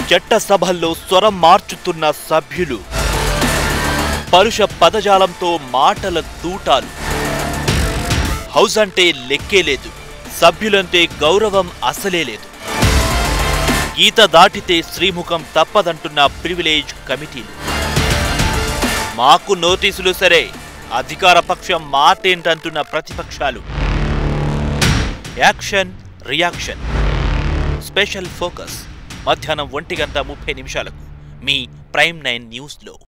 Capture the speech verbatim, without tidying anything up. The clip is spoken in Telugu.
చట్టసభల్లో స్వరం మార్చుతున్న సభ్యులు, పరుష పదజాలంతో మాటల తూటాలు. హౌస్ అంటే లెక్కే లేదు, సభ్యులంటే గౌరవం అసలే లేదు. గీత దాటితే శ్రీముఖం తప్పదంటున్న ప్రివిలేజ్ కమిటీలు. మాకు నోటీసులు సరే, అధికార పక్షం మాటేంటంటున్న ప్రతిపక్షాలు. Action reaction. స్పెషల్ ఫోకస్ మధ్యాహ్నం ఒంటి గంట ముప్పై నిమిషాలకు మీ ప్రైమ్ నైన్ న్యూస్లో.